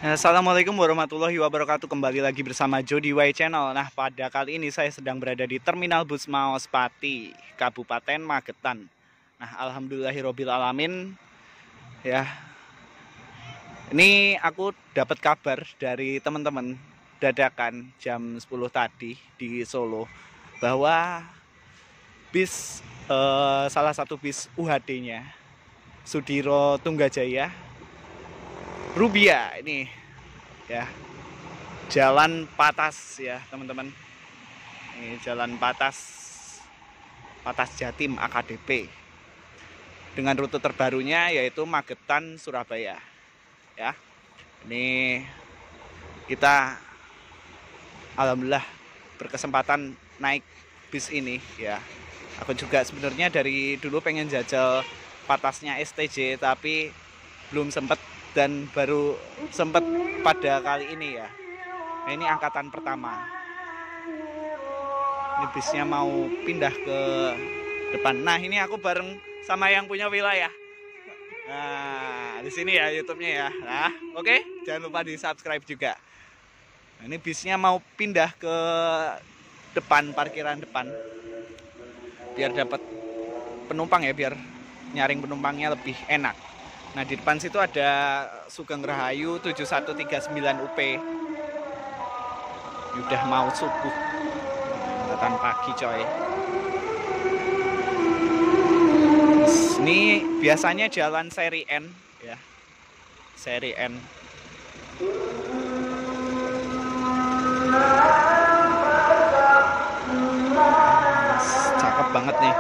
Assalamualaikum warahmatullahi wabarakatuh. Kembali lagi bersama Jody Y Channel. Nah, pada kali ini saya sedang berada di Terminal Bus Maos Pati, Kabupaten Magetan. Nah, alhamdulillahirobbilalamin ya. Ini aku dapat kabar dari teman-teman dadakan jam 10 tadi di Solo bahwa salah satu bis UHD-nya Sudiro Tunggajaya Rubia ini ya, jalan Patas ya teman-teman. Ini jalan Patas Jatim AKDP dengan rute terbarunya yaitu Magetan Surabaya ya. Ini kita alhamdulillah berkesempatan naik bis ini ya. Aku juga sebenarnya dari dulu pengen jajal Patasnya STJ tapi belum sempet, dan baru sempet pada kali ini ya. Nah, ini angkatan pertama. Ini bisnya mau pindah ke depan. Nah, ini aku bareng sama yang punya wilayah. Nah, di sini ya YouTube-nya ya. Nah, oke, jangan lupa di-subscribe juga. Nah, ini bisnya mau pindah ke depan, parkiran depan. Biar dapat penumpang ya, biar nyaring penumpangnya lebih enak. Nah, di depan situ ada Sugeng Rahayu 7139 UP. Udah mau subuh. Angkatan pagi coy. Ini biasanya jalan seri N ya. Seri N. Cakep banget nih.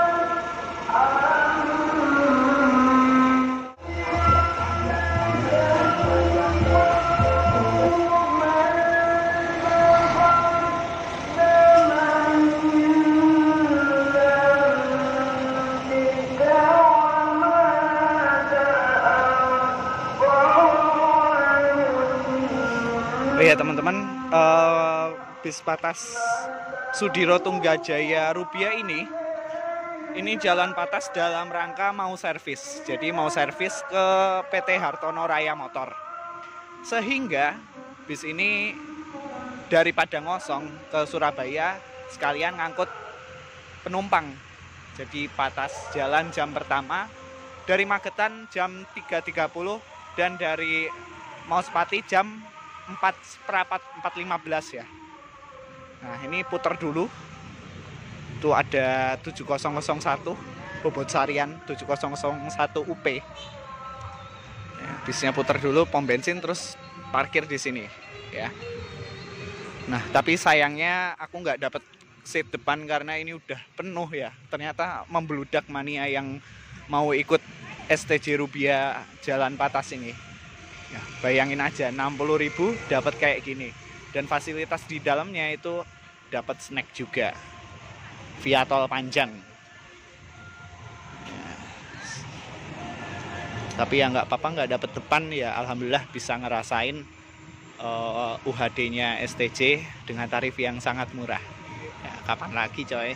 Oh ya teman-teman, bis Patas Sudiro Tunggajaya Rubia ini jalan Patas dalam rangka mau servis. Jadi mau servis ke PT Hartono Raya Motor. Sehingga bis ini dari Padangosong ke Surabaya sekalian ngangkut penumpang. Jadi Patas jalan jam pertama, dari Magetan jam 3.30 dan dari Maos Pati jam 4:15 ya. Nah, ini putar dulu. Itu ada 7001 bobot sarian 7001 UP. Ya, bisnya putar dulu pom bensin terus parkir di sini ya. Nah, tapi sayangnya aku nggak dapat seat depan karena ini udah penuh ya. Ternyata membludak mania yang mau ikut STJ Rubia Jalan Patas ini. Ya, bayangin aja 60.000 dapat kayak gini, dan fasilitas di dalamnya itu dapat snack juga via tol panjang ya. Tapi ya nggak apa-apa, nggak dapat depan ya, alhamdulillah bisa ngerasain UHD-nya STJ dengan tarif yang sangat murah ya. Kapan lagi coy.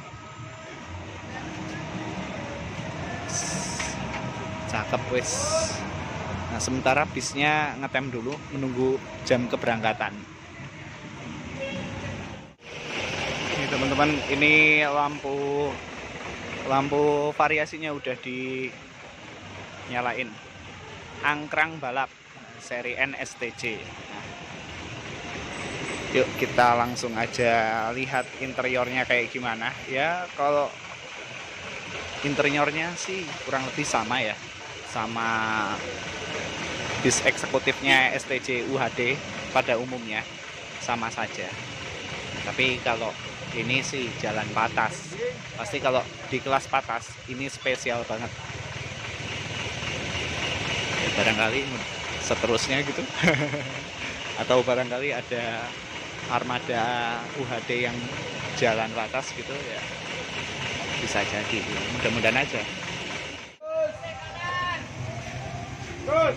Cakep wes. Nah, sementara bisnya ngetem dulu menunggu jam keberangkatan. Ini teman-teman, ini lampu variasinya udah dinyalain. Angkrang balap seri N STJ. Nah, yuk kita langsung aja lihat interiornya kayak gimana. Ya, kalau interiornya sih kurang lebih sama ya, sama bis eksekutifnya STJ UHD pada umumnya, sama saja. Tapi kalau ini sih jalan Patas, pasti kalau di kelas Patas ini spesial banget ya, barangkali seterusnya gitu. Atau barangkali ada armada UHD yang jalan Patas gitu ya, bisa jadi. Mudah-mudahan aja. Terus.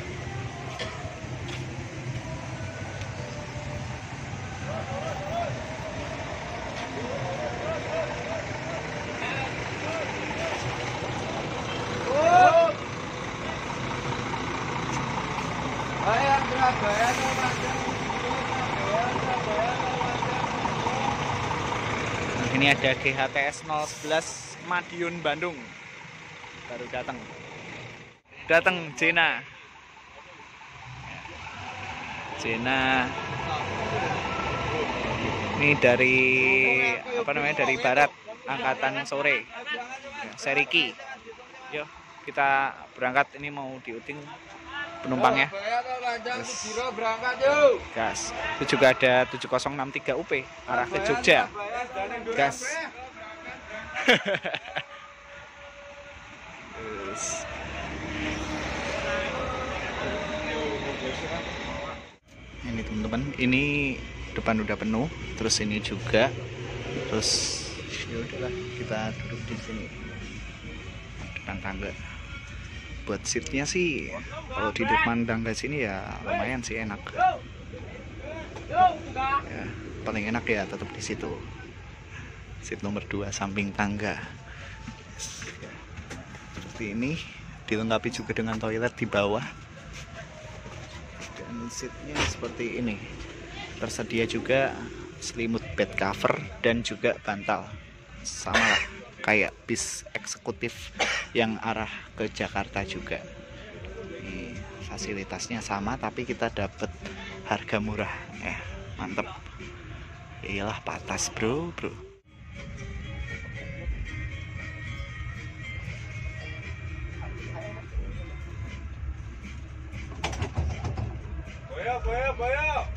Ayo, gerak. Nah, ini ada GHTS 011 Madiun Bandung, baru datang Jena ini dari dari barat, angkatan sore, Seriki. Yuk kita berangkat, ini mau diuting penumpangnya. Gas. Itu juga ada 7063 UP arah ke Jogja. Gas. Ini teman-teman, ini depan udah penuh, terus ini juga, terus ya udahlah kita duduk di sini depan tangga. Buat seatnya sih kalau di depan tangga sini ya lumayan sih, enak ya, paling enak ya tetap di situ, seat nomor 2 samping tangga. Seperti ini, dilengkapi juga dengan toilet di bawah, dan seatnya seperti ini. Tersedia juga selimut bed cover dan juga bantal, sama lah kayak bis eksekutif yang arah ke Jakarta juga. Ini fasilitasnya sama, tapi kita dapat harga murah ya, mantep. Iyalah patas bro. Boyo.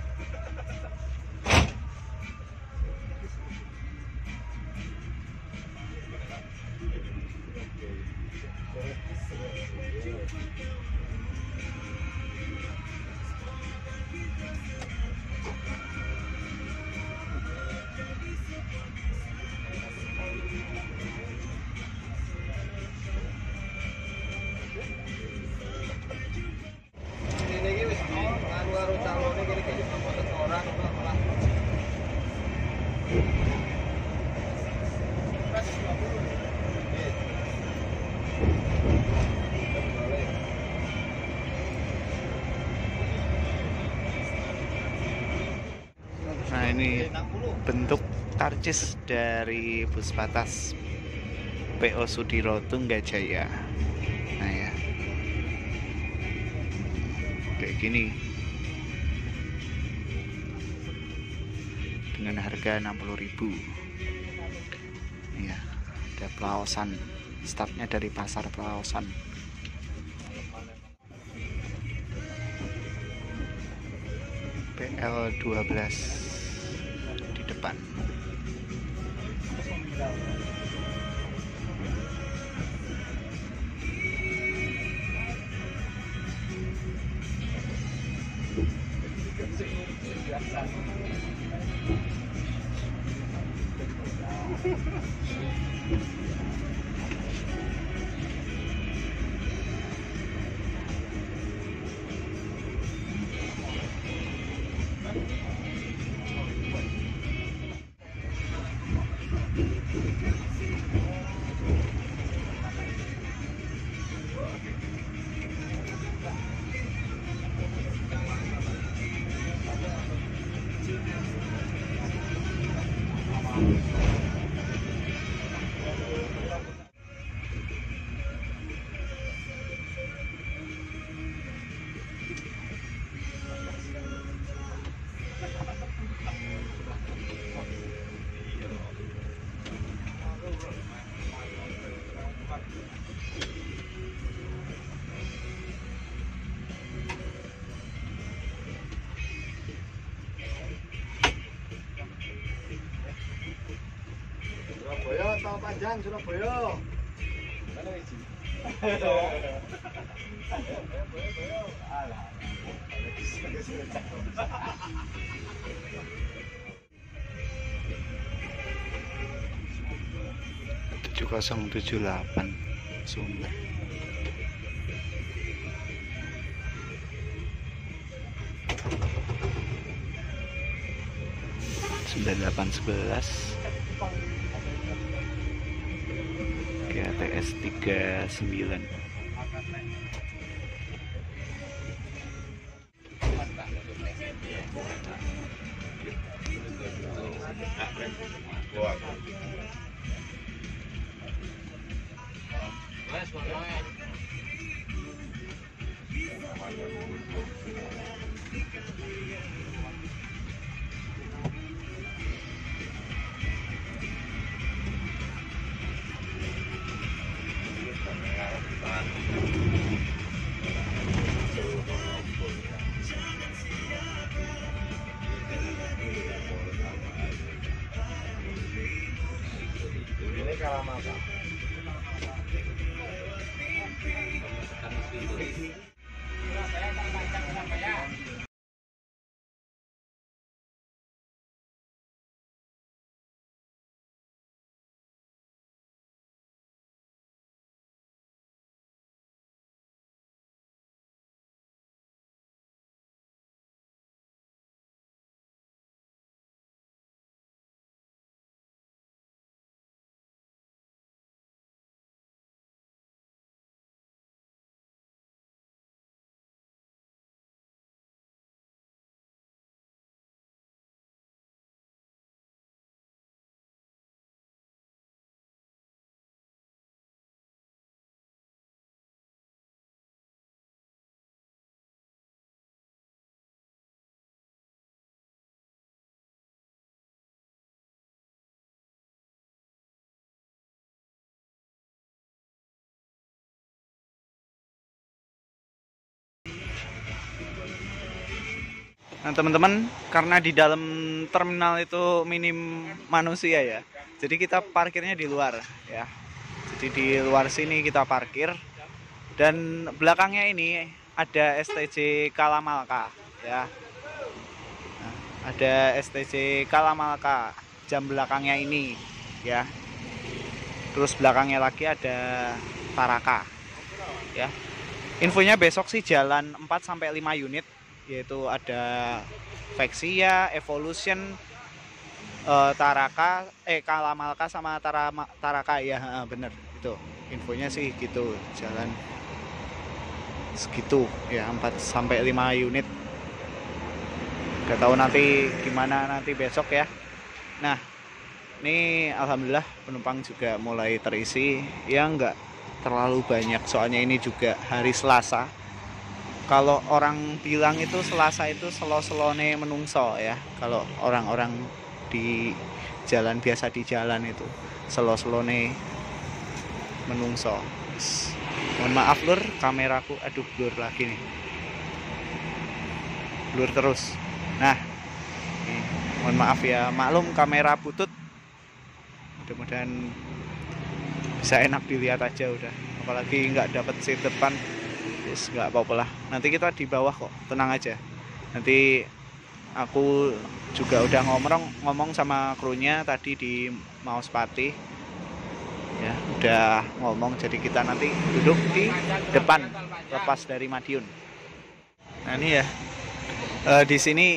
Nah, ini bentuk karcis dari bus Patas PO Sudiro Tunggajaya. Nah ya, kayak gini dengan harga 60.000. Ya, ada pelawasan, startnya dari pasar pelawasan. PL12 di depan. Surabaya, Tol Panjang Surabaya. Mana iki? Alah. 7078 Sumber. Delapan 11 GHTS 39. Ini Kalamaka. Nah teman-teman, karena di dalam terminal itu minim manusia ya, jadi kita parkirnya di luar ya. Jadi di luar sini kita parkir, dan belakangnya ini ada STJ Kalamalka ya. Nah, ada STJ Kalamalka jam belakangnya ini ya. Terus belakangnya lagi ada Taraka ya. Infonya besok sih jalan 4-5 unit, yaitu ada Vexia, Evolution, Taraka, Kalamalka sama Taraka ya, bener itu infonya sih gitu, jalan segitu ya, 4-5 unit. Gak tahu nanti gimana nanti besok ya. Nah ini alhamdulillah penumpang juga mulai terisi ya, nggak terlalu banyak soalnya ini juga hari Selasa. Kalau orang bilang itu Selasa itu selo-selone menungso ya. Kalau orang-orang di jalan biasa di jalan itu selo-selone menungso. Mohon maaf lur, kameraku aduh blur lagi nih. Blur terus. Nah, nih, mohon maaf ya, maklum kamera butut. Mudah-mudahan bisa enak dilihat aja udah. Apalagi nggak dapet seat depan. Yes, nggak apa-apa lah, nanti kita di bawah kok, tenang aja. Nanti aku juga udah ngomong sama krunya tadi di Mauspati ya, udah ngomong, jadi kita nanti duduk di depan lepas dari Madiun. Nah ini ya, di sini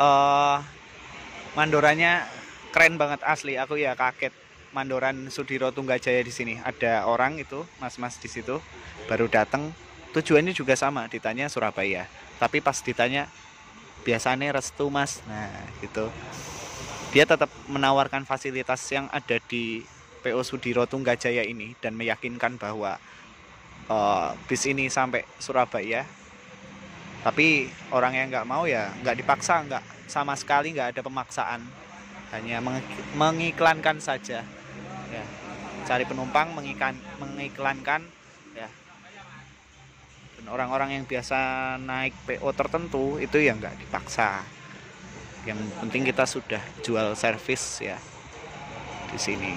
mandorannya keren banget asli, aku ya kaget. Mandoran Sudiro Tunggajaya di sini ada orang itu, mas-mas di situ baru datang. Tujuannya juga sama, ditanya Surabaya, tapi pas ditanya biasanya restu mas, nah gitu. Dia tetap menawarkan fasilitas yang ada di PO Sudiro Tunggajaya ini dan meyakinkan bahwa bis ini sampai Surabaya. Tapi orang yang nggak mau ya nggak dipaksa, nggak sama sekali, nggak ada pemaksaan, hanya mengiklankan saja ya, cari penumpang, mengiklankan ya. Dan orang-orang yang biasa naik PO tertentu itu ya nggak dipaksa. Yang penting kita sudah jual servis ya di sini.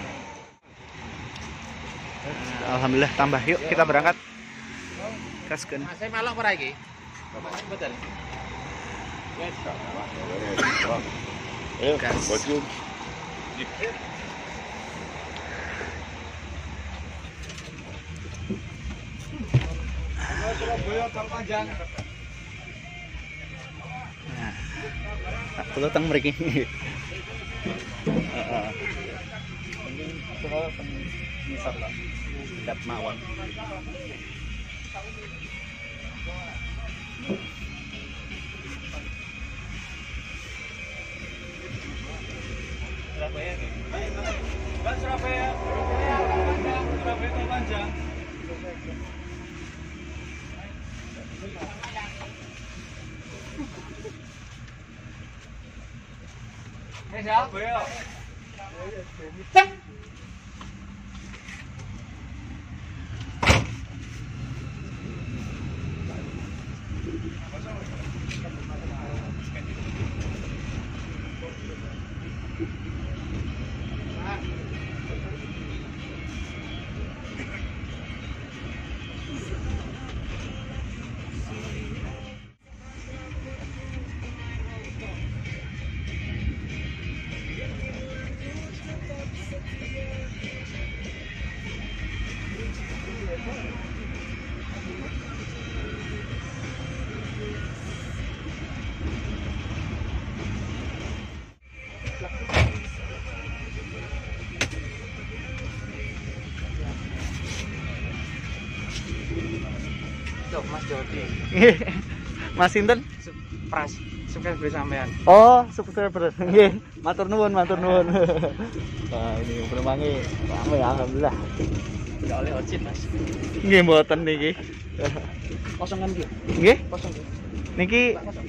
Alhamdulillah tambah, yuk kita berangkat. Kasken. Saya malah ora iki. Betul. Gas. Surabaya Terpanjang. Nah, tak perlu teng mriki. Heeh. Mungkin soal misal lah. Dap mawon. Surabaya nih. Mbak Surabaya. Surabaya Tol Panjang. Surabaya. Tuh, Mas Jody. Mas Sinten? Pras, sukses beli sampean. Oh, subscriber. Nggih, matur nuwun, matur nuwun. Wah, ini penumpangnya rame alhamdulillah. Udah oleh ojin, Mas. Nggih mboten niki. Kosong kan dia? Nggih, Kosong. niki Kosong.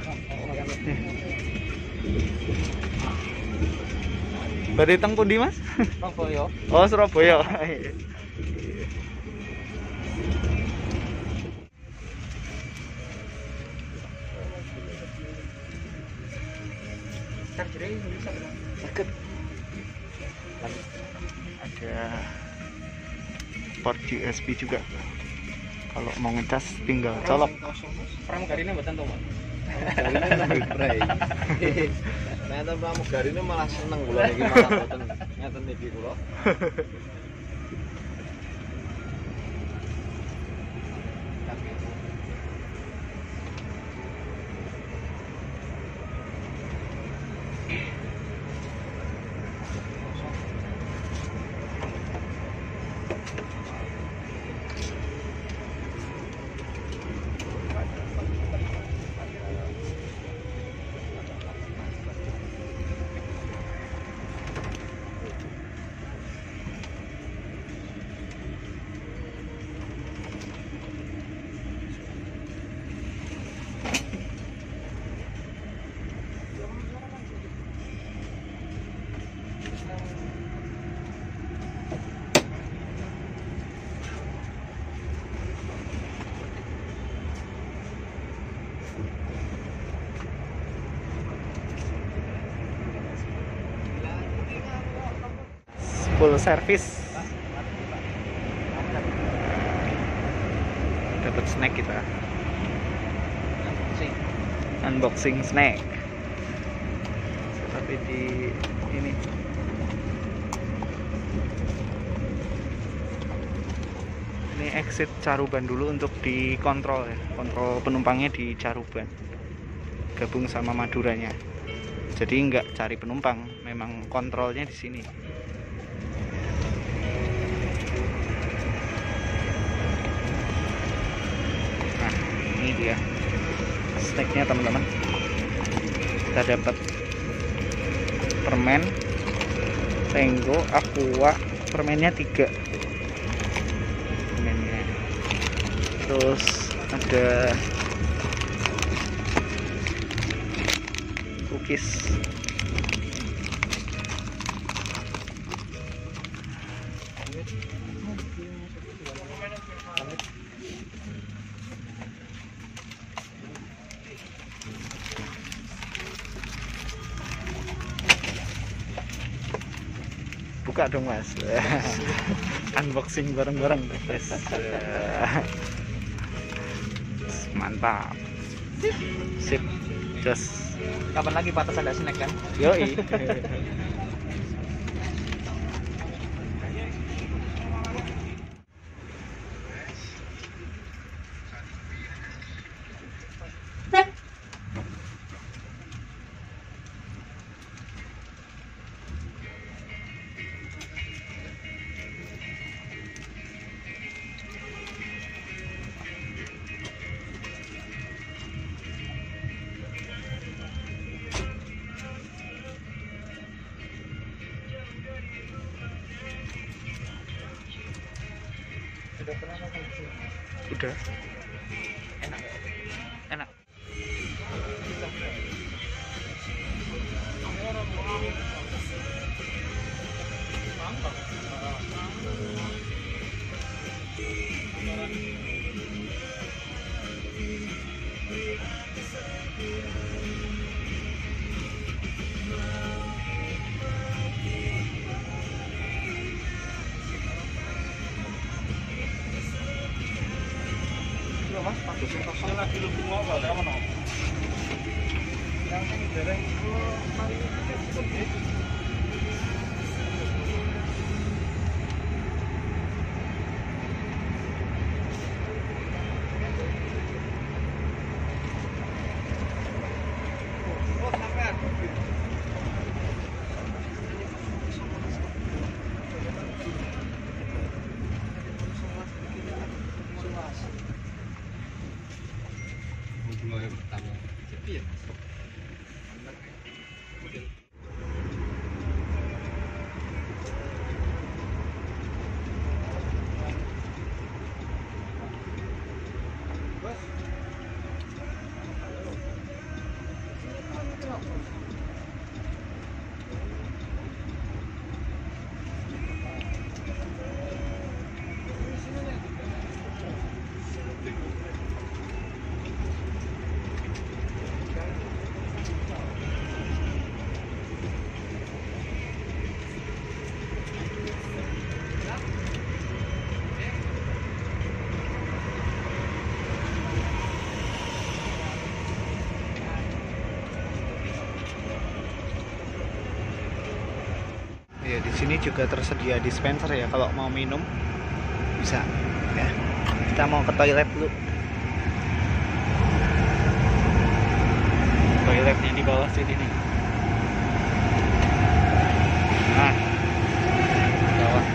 badhe teng pundi, Mas? Surabaya. Oh, Surabaya. Chargernya bisa berapa? Deket. Ada port USB juga. Kalau mau ngecas tinggal colok. Pramugarine mboten to, Mas. Pramugarine lebih berai. Ternyata pramugarine malah seneng kula niki malah boten ngeten niki kula. Full service. Dapat snack kita. Unboxing snack. Tapi di ini. Ini exit Caruban dulu untuk dikontrol ya. Kontrol penumpangnya di Caruban. Gabung sama Maduranya. Jadi nggak cari penumpang, memang kontrolnya di sini. Ini dia snacknya teman-teman. Kita dapat permen Tenggo Aqua, permennya 3 permennya. Terus ada cookies. Buka dong, Mas. Unboxing bareng-bareng. Yes. Mantap. Sip. Just Kapan lagi Pak ada snack kan? yoi. Sudah pernah makan di sini? Udah. Enak nggak? Enak. Mas, bagusnya kosong lagi lu semua enggak ada mana. Yang ini dereng mari kita Ya, di sini juga tersedia dispenser ya, kalau mau minum bisa. Ya, kita mau ke toilet dulu. Toiletnya di bawah sini nih. Nah, bawah.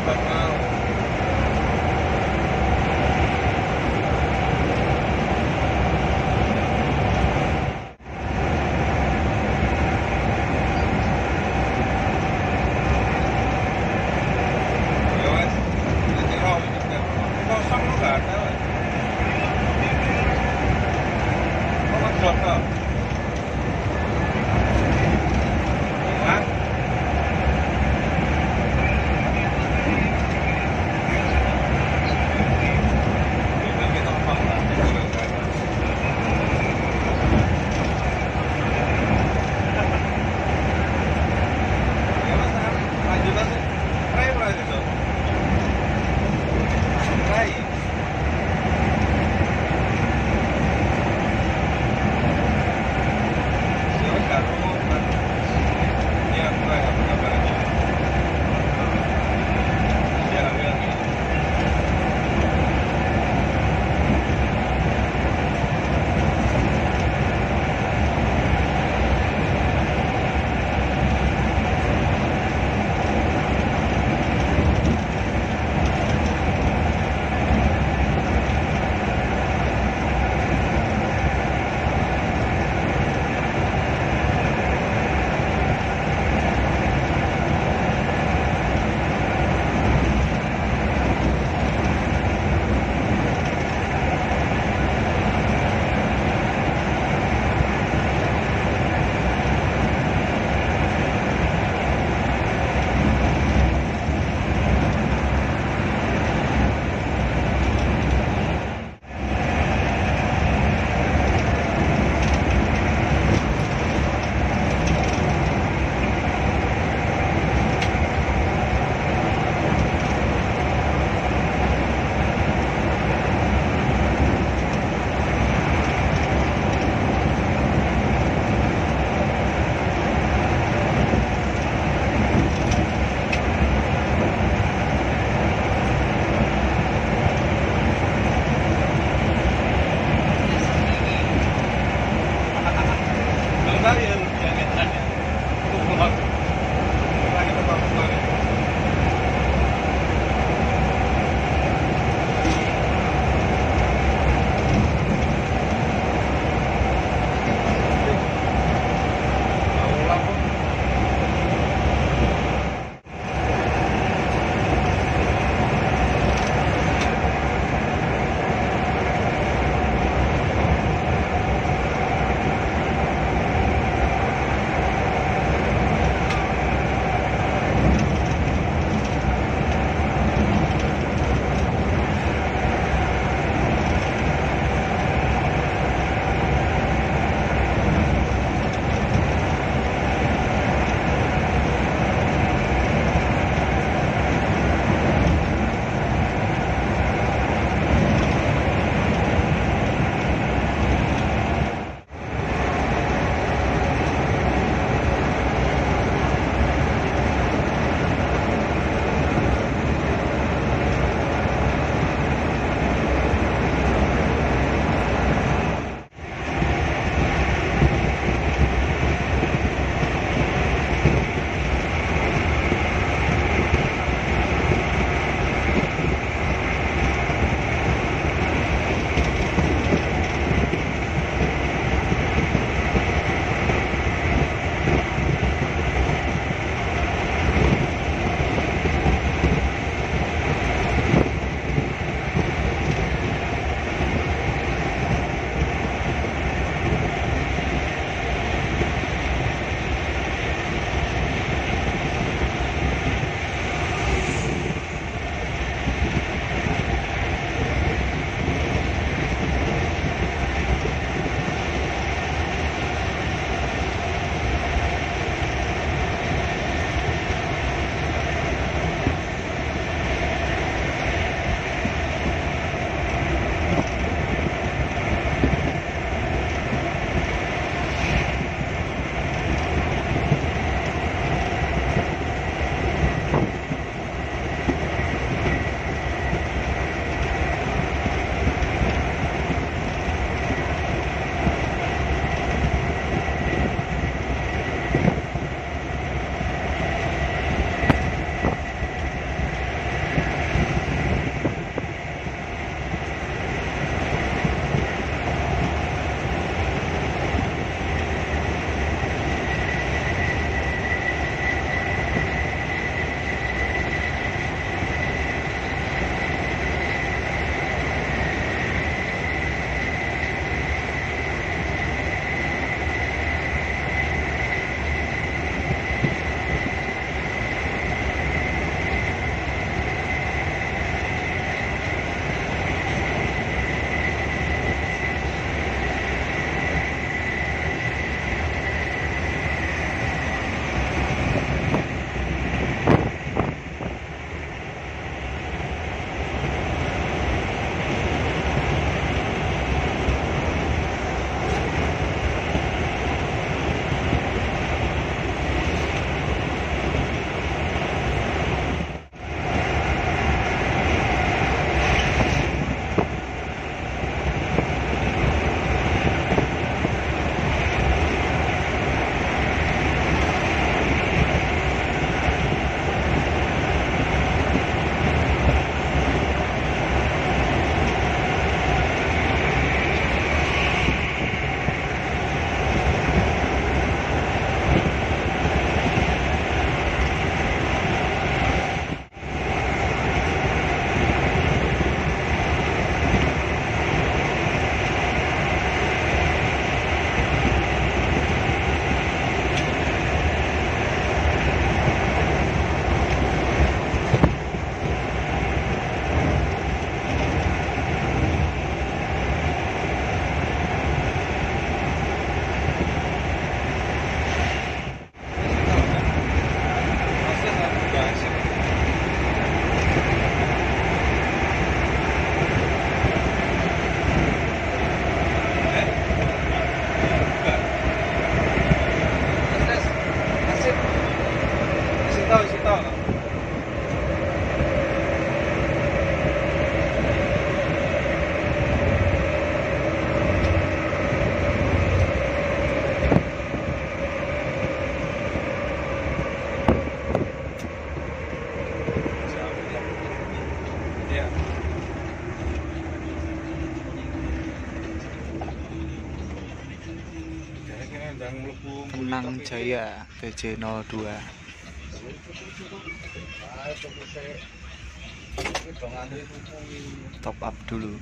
nggak mau. Ya wes, nanti roh ini kan. Kosong lu nggak ada wes. Oh, mas Joko. Hah? yang mlebu Kenang Jaya TJ02. Top up dulu.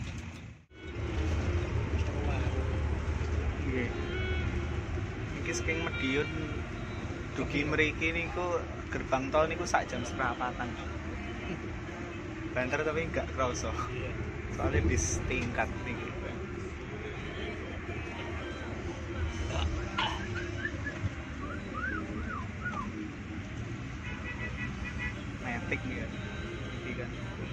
Nggih. Iki saking Madiun dugi mriki niku gerbang tol niku sak jam seperempatan. Banter tapi enggak kerasa. Soalnya bis tingkat nih. Metik nih kan. Ini kan.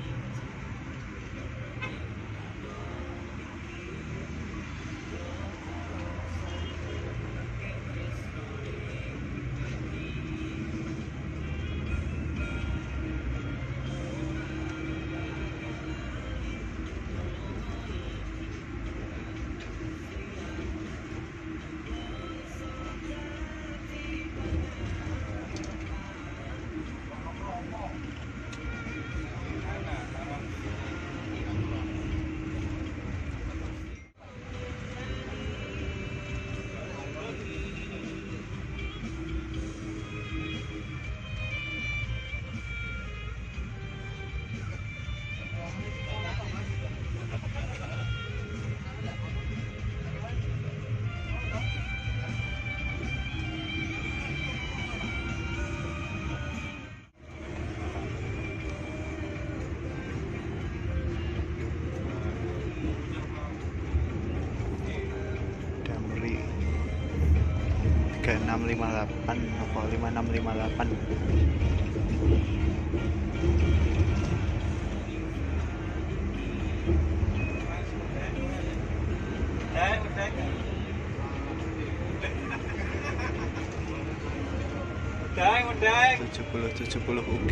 Damri 3658 atau 5658. Udah. 70 UG.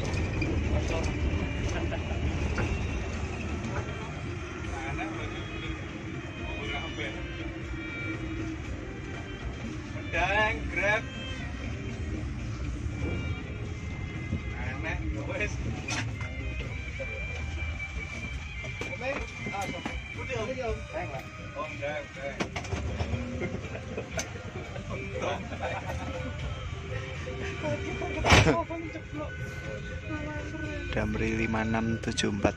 Dan grab. Aneh, wes. Oh, udah. Damri 5674.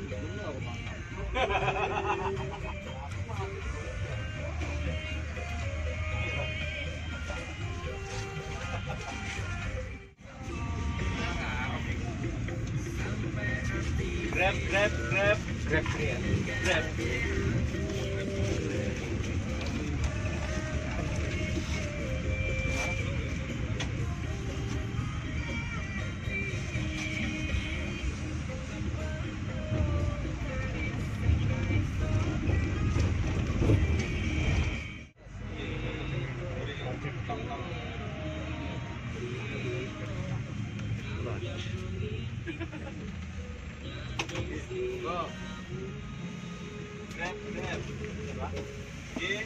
Grab. Grab. Oke.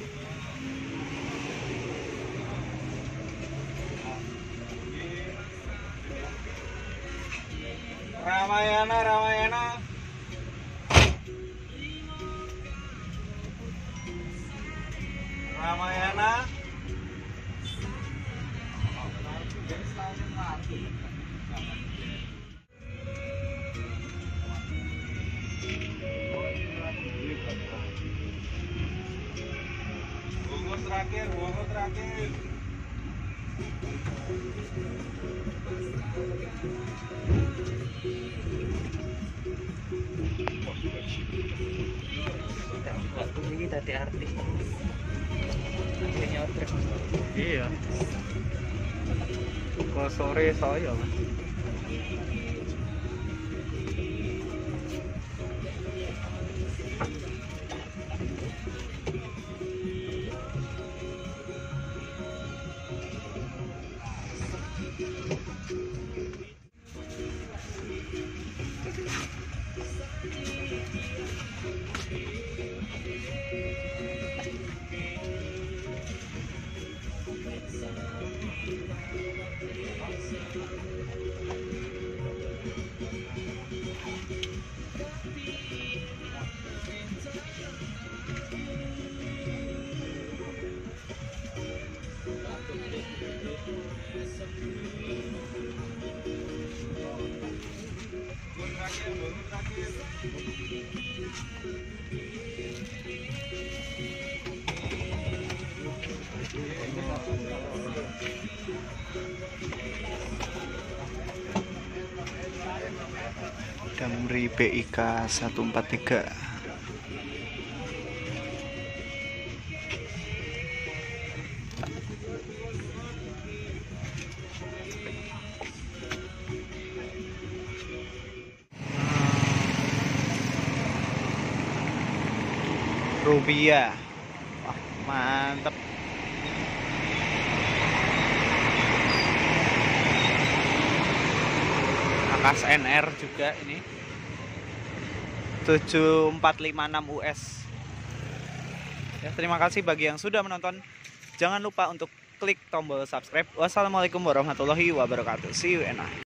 Ramayana. Bongo terakhir. Waktu ini tadi artis. Akhirnya order. Iya. Kok sore saya Mas. Damri BIK 143. Rubia. Wah, mantep. Akas NR juga ini 7456 US. Ya, terima kasih bagi yang sudah menonton. Jangan lupa untuk klik tombol subscribe. Wassalamualaikum warahmatullahi wabarakatuh. See you and